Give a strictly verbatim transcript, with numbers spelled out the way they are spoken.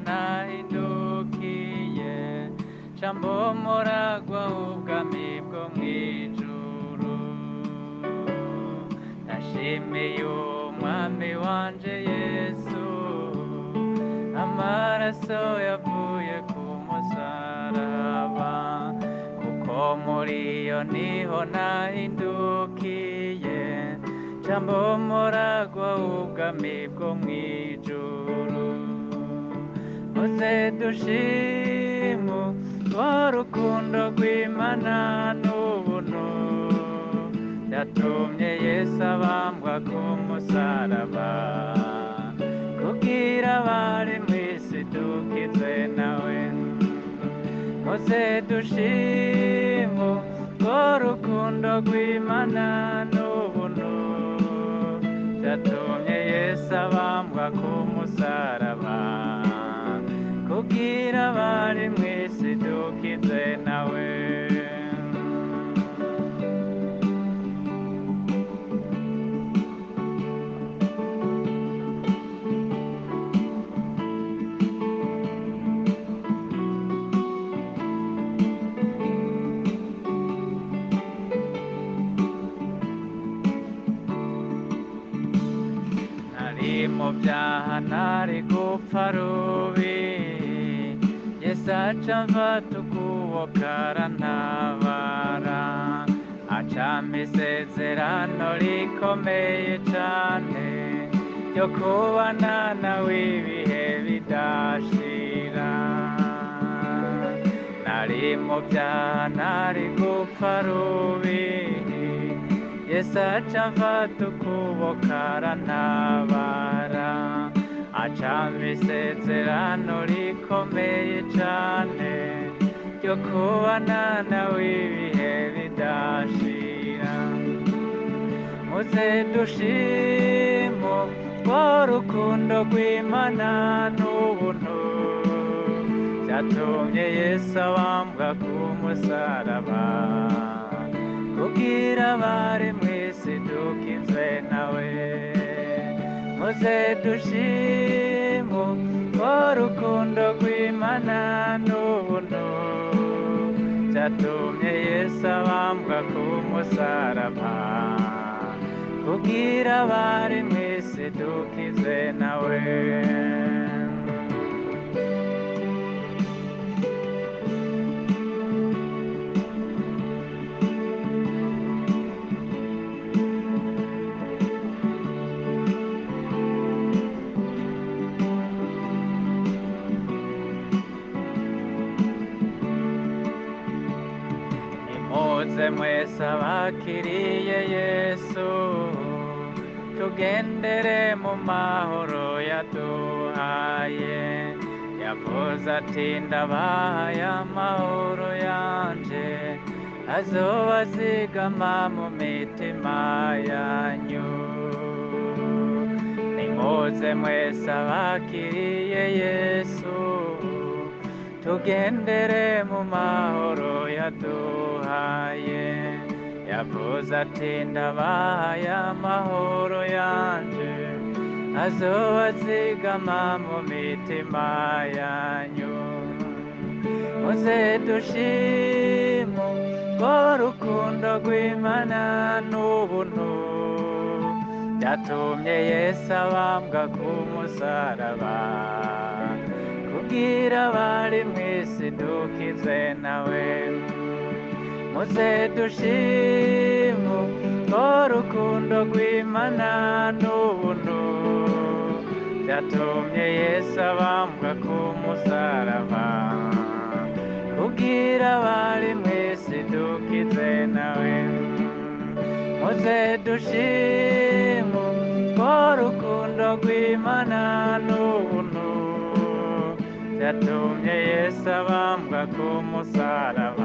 nahindukiye jambo muragwa ubwami bwo mw'ijuru nashimiye umwami wanje Yesu amaraso yavuye ku musaraba kuko muri yo niho nahindukiye jambo muragwa ubwami bwo mw'ijuru muze dushimu urukundo rw'Imana n'ubuntu byatumye Yesu abambwa ku musaraba kugira abari mw'isi dukizwe nawe muze dushimu urukundo rw'Imana n'ubuntu byatumye Yesu abambwa ku musaraba kugira abari mw'isi dukizwe nawe mu byaha ntari gupfa rubi Yesu aca amfata ukuboko arantabara acampa isezerano rikomeye cane ryo kubana nawe ibihe bidashira nari mu byaha ntari gupfa rubi Yesu aca amfata ukuboko arantabara acampa isezerano rikomeye cane ryo kubana nawe ibihe bidashira muze dushimu urukundo rw'Imana n'ubuntu byatumye Yesu abambwa ku musaraba kugira abari mw'isi dukizwe nawe muze dushimu urukundo rw'Imana n'ubuntu byatumye Yesu abambwa ku musaraba kugira abari mw'isi dukizwe nawe muze mwese abakiriye Yesu tugendere mu mahoro yaduhaye yavuze ati ndabahaye amahoro yanje azobazigama mu mitima yanyu nimuze mwese abakiriye Yesu tugendere mu mahoro yaduhaye yavuze ati ndabahaye amahoro yanje azobazigama mu mitima yanyu muze dushimu urukundo rw'Imana n'ubuntu byatumye Yesu abambwa ku musaraba kugira abari mw'isi dukizwe nawe muze dushimu urukundo rw'Imana n'ubuntu byatumye Yesu abambwa ku musaraba kugira abari mw'isi dukizwe nawe muze dushimu urukundo rw'Imana n'ubuntu byatumye Yesu abambwa ku musaraba